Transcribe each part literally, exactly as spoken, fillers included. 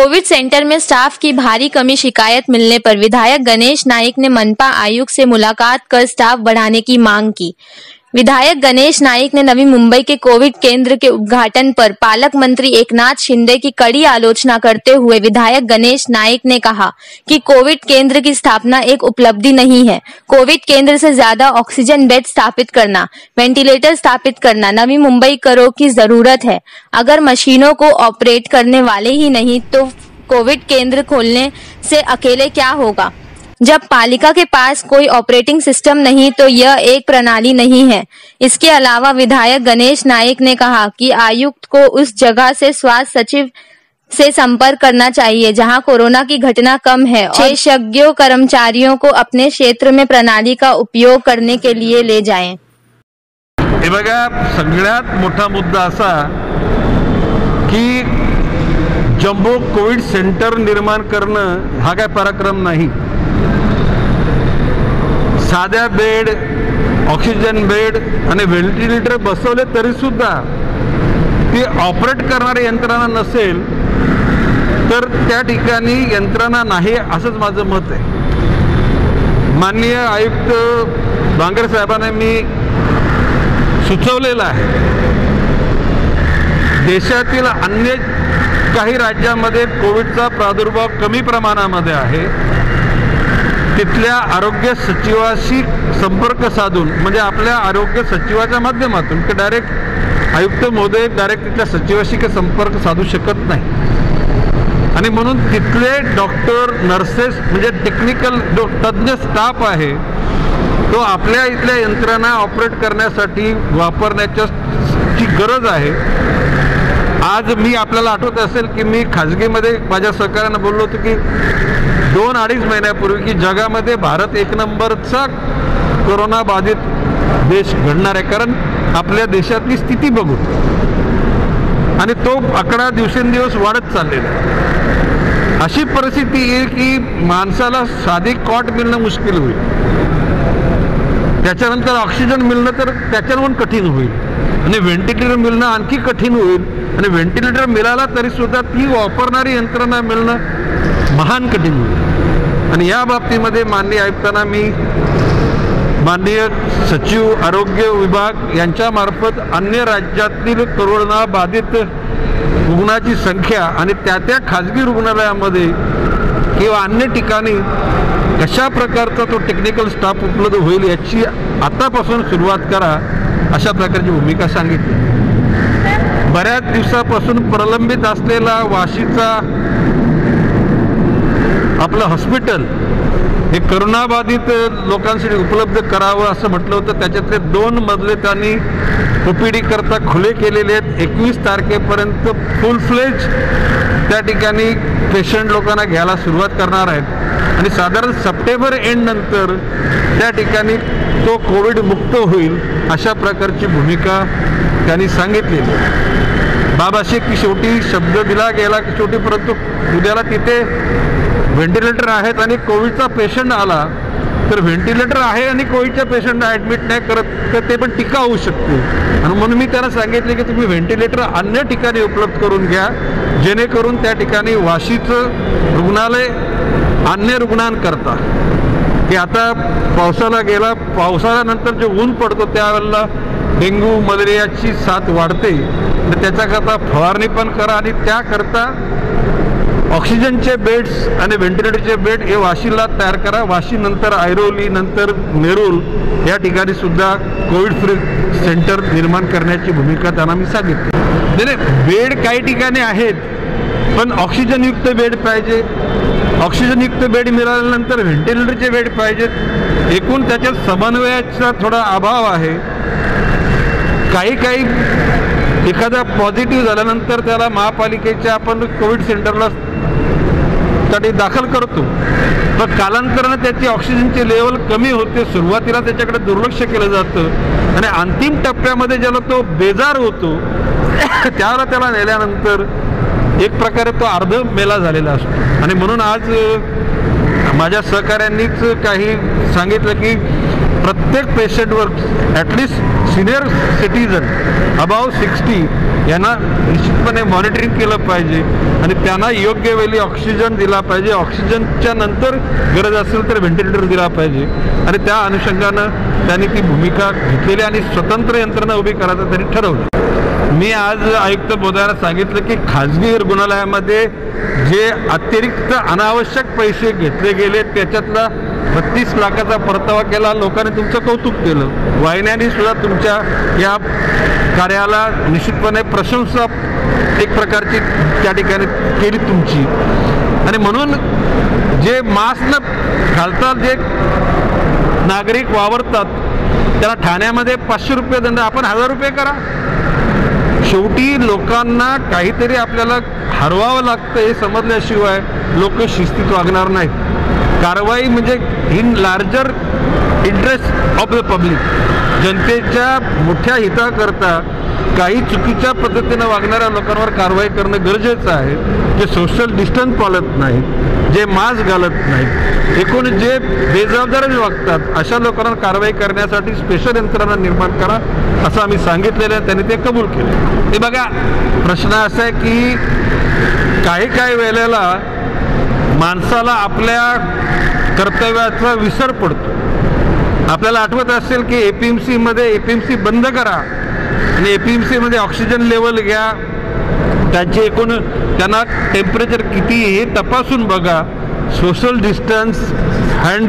Covid centre में staff की भारी कमी शिकायत मिलने पर विधायक गणेश नाइक ने मनपा आयुक्त से मुलाकात कर स्टाफ बढ़ाने की मांग की। विधायक गणेश नाइक ने नवी मुंबई के कोविड केंद्र के उद्घाटन पर पालक मंत्री एकनाथ शिंदे की कड़ी आलोचना करते हुए विधायक गणेश नाइक ने कहा कि कोविड केंद्र की स्थापना एक उपलब्धि नहीं है। कोविड केंद्र से ज्यादा ऑक्सीजन बेड स्थापित करना, वेंटिलेटर स्थापित करना नवी मुंबई करो की जरूरत है। अगर मशीनों को ऑपरेट करने वाले ही नहीं तो कोविड केंद्र खोलने से अकेले क्या होगा। जब पालिका के पास कोई ऑपरेटिंग सिस्टम नहीं तो यह एक प्रणाली नहीं है। इसके अलावा विधायक गणेश नाइक ने कहा कि आयुक्त को उस जगह से स्वास्थ्य सचिव से संपर्क करना चाहिए जहां कोरोना की घटना कम है और विशेषज्ञों कर्मचारियों को अपने क्षेत्र में प्रणाली का उपयोग करने के लिए ले जाएं। हे बघा, सगळ्यात मोठा मुद्दा असा की जम्बो कोविड सेंटर निर्माण करणं हा काय पराक्रम नाही। साध्या बेड, ऑक्सिजन बेड आणि व्हेंटिलेटर बसवले तरी सुद्धा ती ऑपरेट करणारी यंत्रणा नसेल तर त्या ठिकाणी यंत्रणा नाही असंच माझं मत आहे। माननीय आयुक्त बांगर साहेबांना मी सुचवलेलं आहे, देशातील अन्य काही राज्यांमध्ये कोविडचा प्रादुर्भाव कमी प्रमाणामध्ये आहे, तिथल्या आरोग्य सचिवाशी संपर्क साधून म्हणजे आपल्या आरोग्य सचिवाच्या माध्यमातून की डायरेक्ट आयुक्त महोदय डायरेक्ट तिथल्या सचिवाशी काही संपर्क साधू शकत नाही आणि म्हणून तिथले डॉक्टर, नर्सेस म्हणजे टेक्निकल जो तज्ञ स्टाफ आहे तो आपल्या इथल्या यंत्रणा ऑपरेट करण्यासाठी वापरण्याची गरज आहे। आज मी आपल्याला आठवत असेल की मी खाजगीमध्ये माझ्या सहकार्यांना बोललो होतो की दोन अडीच महिन्यापूर्वी की जगामध्ये भारत एक नंबरचा कोरोना बाधित देश घडणार आहे, कारण आपल्या देशातली स्थिती बघून आणि तो आकडा दिवसेंदिवस वाढत चाललेला आहे। अशी परिस्थिती येईल की माणसाला साधी कॉट मिळणं मुश्किल होईल, त्याच्यानंतर ऑक्सिजन मिळणं तर त्याच्याहून कठीण होईल आणि व्हेंटिलेटर मिळणं आणखी कठीण होईल आणि व्हेंटिलेटर मिळाला तरी सुद्धा ती वापरणारी यंत्रणा मिळणं महान कठीण होईल। आणि या बाबतीमध्ये माननीय आयुक्तांना मी माननीय सचिव आरोग्य विभाग यांच्या मार्फत अन्य राज्यातील कोरोना बाधित रुग्णाची संख्या आणि त्या त्या खाजगी रुग्णालयामध्ये किंवा अन्य ठिकाणी कशा प्रकारचा तो टेक्निकल स्टाफ उपलब्ध होईल याची आतापासून सुरुवात करा, अशा प्रकारची भूमिका सांगितली। बऱ्याच दिवसापासून प्रलंबित असलेला वाशीचा आपलं हॉस्पिटल हे करोनाबाधित लोकांसाठी उपलब्ध करावं असं म्हटलं होतं। त्याच्यातले दोन मजले त्यांनी ओपीडी करता खुले केलेले आहेत। एकवीस तारखेपर्यंत फुल फ्लेज त्या ठिकाणी पेशंट लोकांना घ्यायला सुरुवात करणार आहेत आणि साधारण सप्टेंबर एंड नंतर त्या ठिकाणी तो कोविड मुक्त होईल अशा प्रकारची भूमिका त्यांनी सांगितलेली। बाबाशी की शेवटी शब्द दिला गेला की शेवटी, परंतु उद्याला तिथे व्हेंटिलेटर आहेत आणि कोविडचा पेशंट आला तर व्हेंटिलेटर आहे आणि कोविडच्या पेशंटला ॲडमिट नाही करत तर ते पण टीका होऊ शकते आणि म्हणून मी त्यांना सांगितले की तुम्ही व्हेंटिलेटर अन्य ठिकाणी उपलब्ध करून घ्या जेणेकरून त्या ठिकाणी वाशीचं रुग्णालय अन्य रुग्णांकरता की आता पावसाला गेला, पावसाळ्यानंतर जे ऊन पडतो त्यावेळेला डेंग्यू मलेरियाची साथ वाढते, तर त्याच्याकरता फवारणी पण करा आणि त्याकरता ऑक्सिजनचे बेड्स आणि व्हेंटिलेटरचे बेड हे वाशीला तयार करा। वाशी नंतर ऐरोली नंतर नेरूल या ठिकाणी सुद्धा कोविड फ्री सेंटर निर्माण करण्याची भूमिका त्यांना मी सांगितली। नाही, बेड काही ठिकाणी आहेत पण ऑक्सिजनयुक्त बेड पाहिजे, ऑक्सिजनयुक्त बेड मिळाल्यानंतर व्हेंटिलेटरचे बेड पाहिजेत। एकूण त्याच्यात समन्वयाचा थोडा अभाव आहे। काही काही एखादा पॉझिटिव्ह झाल्यानंतर त्याला महापालिकेच्या आपण कोविड सेंटरला साठी दाखल करतो, पण कालांतराने त्याची ऑक्सिजनची लेवल कमी होते। सुरुवातीला त्याच्याकडे दुर्लक्ष केलं जातं आणि अंतिम टप्प्यामध्ये ज्याला तो बेजार होतो त्याला त्याला नेल्यानंतर एक प्रकारे तो अर्ध मेला झालेला असतो आणि म्हणून आज माझ्या सहकाऱ्यांनीच काही सांगितलं की प्रत्येक पेशंटवर at least senior citizen above sixty यांना निश्चितपणे मॉनिटरिंग केलं पाहिजे आणि त्यांना योग्य वेळी ऑक्सिजन दिला पाहिजे. ऑक्सिजनच्या नंतर गरज असेल तर व्हेंटिलेटर दिला पाहिजे आणि त्या अनुषंगानं त्यांनी ती भूमिका घेतलेली आणि स्वतंत्र यंत्रणा उभी करायचं त्यांनी ठरवलं. मी आज आयुक्त महोदयांना सांगितलं की खाजगी रुग्णालयामध्ये जे अतिरिक्त अनावश्यक पैसे घेतले गेले त्याच्यातला बत्तीस लाखाचा परतावा केला. लोकांनी तुमचं कौतुक केलं. वाहिन्यांनी सुद्धा तुमच्या या कार्याला निश्चितपणे प्रशंसा एक प्रकारची त्या ठिकाणी केली तुमची. आणि म्हणून जे मास्क न घालता जे नागरिक वावरतात त्याला ठाण्यामध्ये पाचशे रुपये दंड, आपण हजार रुपये करा. शेवटी लोकांना काहीतरी आपल्याला हरवावं लागतं हे समजल्याशिवाय लोक शिस्तीत वागणार नाहीत. कारवाई म्हणजे in larger interest of the public, जनतेच्या मोठ्या हिताकरता काही चुकीच्या पद्धतीनं वागणाऱ्या लोकांवर कारवाई करणं गरजेचं आहे. जे सोशल डिस्टन्स पाळत नाहीत, जे मास्क घालत नाहीत, एकूण जे बेजबाबदार वागतात अशा लोकांवर कारवाई करण्यासाठी स्पेशल यंत्रणा निर्माण करा असं आम्ही सांगितलेलं आहे. त्यांनी ते कबूल केले. हे बघा, प्रश्न असा आहे की काही काही वेळेला माणसाला आपल्या कर्तव्याचा विसर पडतो. आपल्याला आठवत असेल की ए पी एम सीमध्ये ए पी एम सी बंद करा आणि ए पी एम सीमध्ये ऑक्सिजन लेवल घ्या, त्याचे एकूण त्यांना टेम्परेचर किती हे तपासून बघा, सोशल डिस्टन्स, हँड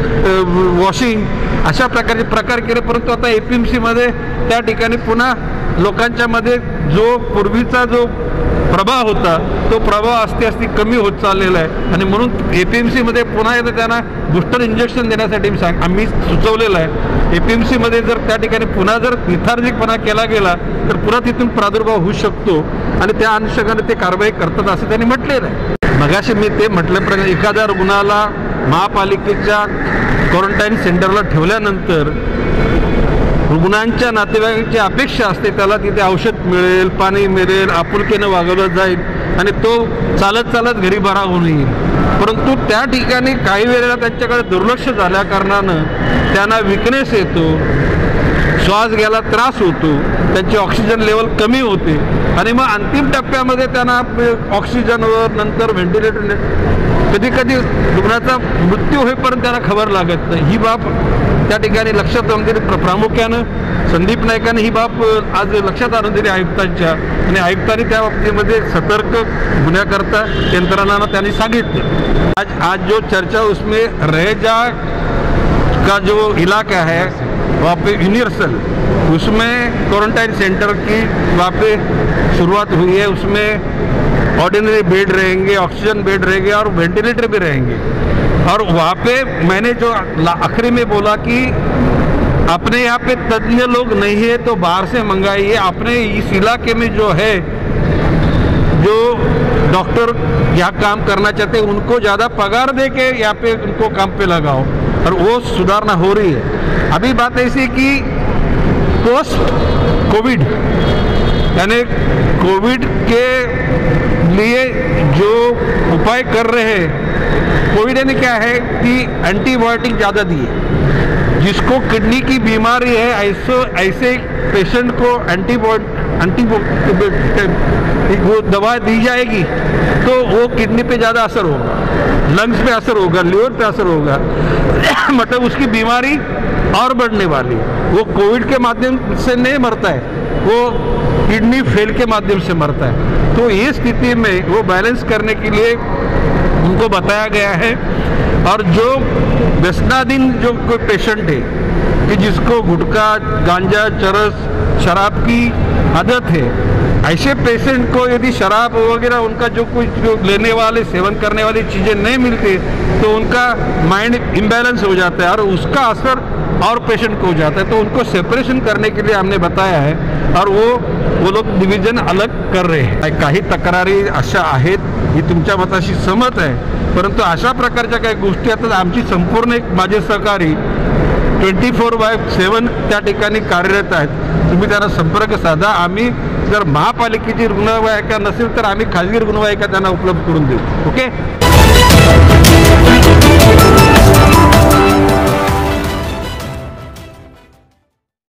वॉशिंग अशा प्रकारचे प्रकार केले. परंतु आता ए पी एम सीमध्ये त्या ठिकाणी पुन्हा लोकांच्या मध्ये जो पूर्वीचा जो प्रभाव होता तो प्रभाव असते असते कमी होत चाललेला आहे. आणि म्हणून ए पी एम सीमध्ये पुन्हा एकदा त्यांना बूस्टर इंजेक्शन देण्यासाठी सांग आम्ही सुचवलेलं आहे. ए पी एम सीमध्ये जर त्या ठिकाणी पुन्हा जर लिथार्जिकपणा केला गेला तर पुन्हा तिथून प्रादुर्भाव होऊ शकतो आणि त्या अनुषंगाने ते कारवाई करतात असं त्यांनी म्हटलेलं आहे. मगाशी मी ते म्हटल्याप्रमाणे एखाद्या रुग्णाला महापालिकेच्या क्वारंटाईन सेंटरला ठेवल्यानंतर रुग्णांच्या नातेवाईकांची अपेक्षा असते त्याला तिथे औषध मिळेल, पाणी मिळेल, आपुलकीनं वागवलं जाईल आणि तो चालत चालत घरी बरा होऊन येईल. परंतु त्या ठिकाणी काही वेळेला त्यांच्याकडे दुर्लक्ष झाल्या कारणानं त्यांना विकनेस येतो, श्वास घ्यायला त्रास होतो, त्यांची ऑक्सिजन लेवल कमी होते आणि मग अंतिम टप्प्यामध्ये त्यांना ऑक्सिजनवर नंतर व्हेंटिलेटर, कधी कधी रुग्णाचा मृत्यू होईपर्यंत त्यांना खबर लागत नाही. ही बाब त्या ठिकाणी लक्षात आणून दिली. प्रामुख्यानं संदीप नाईकांनी ही बाब आज लक्षात आणून दिली आयुक्तांच्या आणि आयुक्तांनी त्या बाबतीमध्ये सतर्क गुन्ह्याकरता यंत्रणांना त्यांनी सांगितलं. आज आज जो चर्चा उसमें रहेजा का जो इलाका है वहाँ पे यूनिवर्सल उसमें क्वारंटाइन सेंटर की वहाँ पे शुरुआत हुई है. उसमें ऑर्डिनरी बेड रहेंगे, ऑक्सीजन बेड रहेंगे और वेंटिलेटर भी रहेंगे. और वहाँ पे मैंने जो आखिरी में बोला कि अपने यहाँ पे तज्ञ लोग नहीं है तो बाहर से मंगाइए. अपने इस इलाके में जो है जो डॉक्टर यहाँ काम करना चाहते हैं उनको ज़्यादा पगार दे के यहाँ पे उनको काम पे लगाओ और वो सुधारना हो रही है. अभी बात ऐसी कि पोस्ट कोविड यानी कोविड के लिए जो उपाय कर रहे हैं, कोविड यानी क्या है कि एंटीबायोटिक ज़्यादा दिए. जिसको किडनी की बीमारी है ऐसे ऐसे पेशेंट को एंटीबायोटिक एंटीबायोटिक वो दवा दी जाएगी तो वो किडनी पे ज़्यादा असर होगा, लंग्स पे असर होगा, लिवर पे असर होगा. मतलब उसकी बीमारी और बढ़ने वाली. वो कोविड के माध्यम से नहीं मरता है, वो किडनी फेल के माध्यम से मरता है. तो ये स्थिति में वो बैलेंस करने के लिए उनको बताया गया है. और जो व्यसनाधीन जो कोई पेशेंट है कि जिसको गुटखा, गांजा, चरस, शराब की आदत है, ऐसे पेशेंट को यदि शराब वगैरह उनका जो कुछ जो लेने वाले सेवन करने वाली चीज़ें नहीं मिलती तो उनका माइंड इम्बैलेंस हो जाता है और उसका असर और पेशेंट को हो जाता है. तो उनको सेपरेशन करने के लिए हमने बताया है और वो वो लोग डिव्हिजन अलग कर रहे हैं. काही तक्रारी अशा आहेत, ही तुमच्या मताशी सहमत आहे. परंतु अशा प्रकारच्या काही गोष्टी आता आमची संपूर्ण एक माझे सहकारी ट्वेंटी फोर बाय सेवन त्या ठिकाणी कार्यरत आहेत. तुम्ही त्यांना संपर्क साधा. आम्ही जर महापालिकेची रुग्णवाहिका नसेल तर आम्ही खाजगी रुग्णवाहिका त्यांना उपलब्ध करून देऊ. ओके.